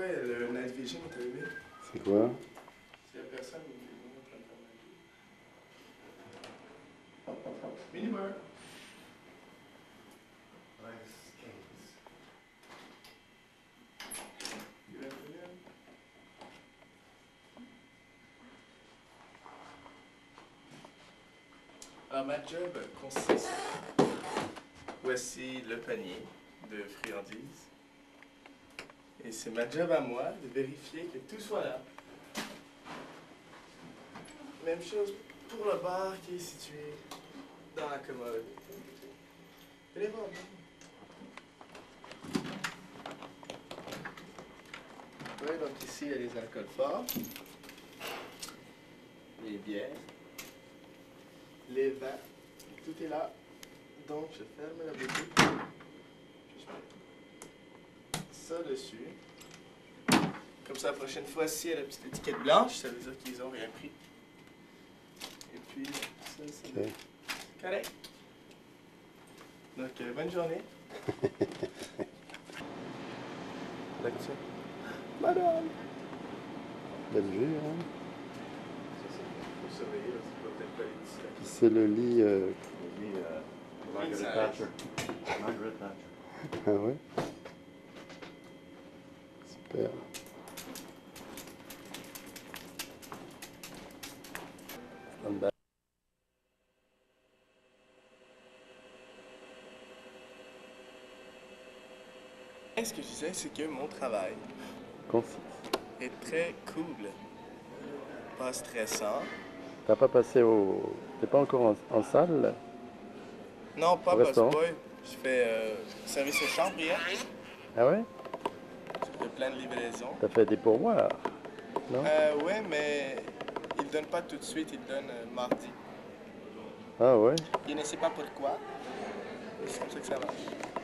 pourquoi le night vision est allumé? C'est quoi? S'il n'y a personne, Minibar. Alors, ma job consiste. Voici le panier de friandises. Et c'est ma job à moi de vérifier que tout soit là. Même chose pour le bar qui est situé dans la commode. Venez voir. Oui, donc ici, il y a les alcools forts, les bières, les vins, tout est là. Donc, je ferme la boutique, puis je mets ça dessus. Comme ça, la prochaine fois, si il y a la petite étiquette blanche, ça veut dire qu'ils n'ont rien pris. Et puis, ça, c'est Okay. correct. Donc, bonne journée. Lecture. Madame! Belle vue, hein? Ça, c'est pour surveiller, là, c'est peut-être pas les distractions. Puis c'est le lit... Margaret Thatcher. Margaret Thatcher. Ah ouais? Super. Stand-by. Ce que je disais, c'est que mon travail Concis. est très cool. Pas stressant. T'as pas passé au... T'es pas encore en salle? Non, pas Au restaurant? busboy. Je fais service aux chambres hier. Ah ouais? Je fais plein de livraisons. T'as fait des pourboires, non? Ouais, mais ils donnent pas tout de suite, ils donnent mardi. Ah ouais? Je ne sais pas pourquoi. C'est comme ça que ça marche.